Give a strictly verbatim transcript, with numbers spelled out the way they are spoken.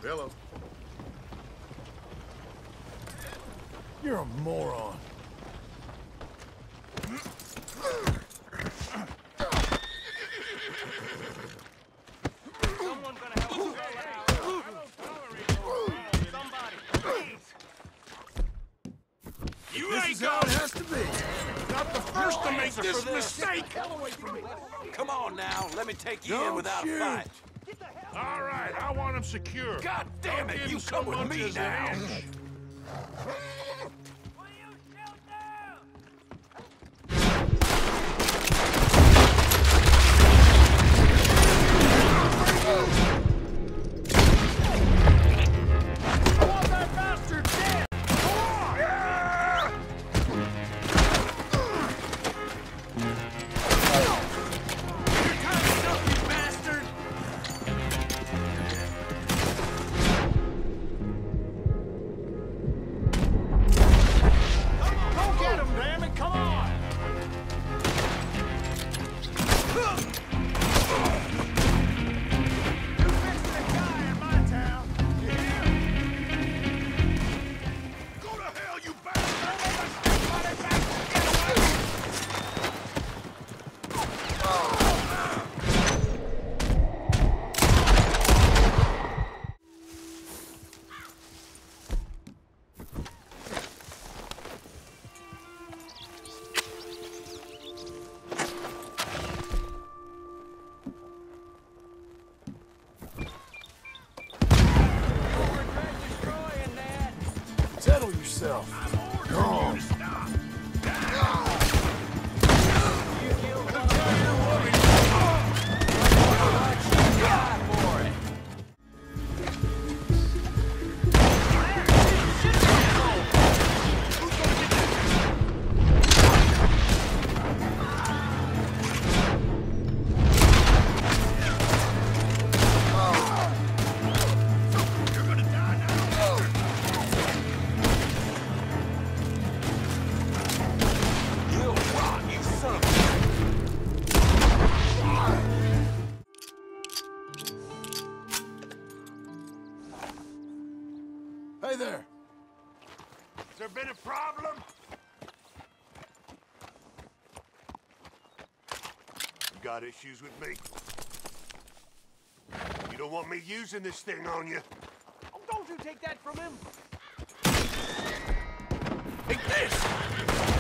Hello. You're a moron. Someone gonna help us all out. I don't tolerate those. Somebody, please. You This ain't is how it has to be. not the first to make this this. mistake! Come on now, let me take you in Don't without shoot. a fight. All right, I want him secure. God damn Don't it, give you him come so with much me as an now. inch. Go get him, damn it! Come on! You fixing a guy in my town. You hear? Go to hell, you bastard! Destroying that. Settle yourself. Go on. You'll rot, you son of a... Hey there. Has there been a problem? You got issues with me? You don't want me using this thing on you? Oh, don't you take that from him. Take this!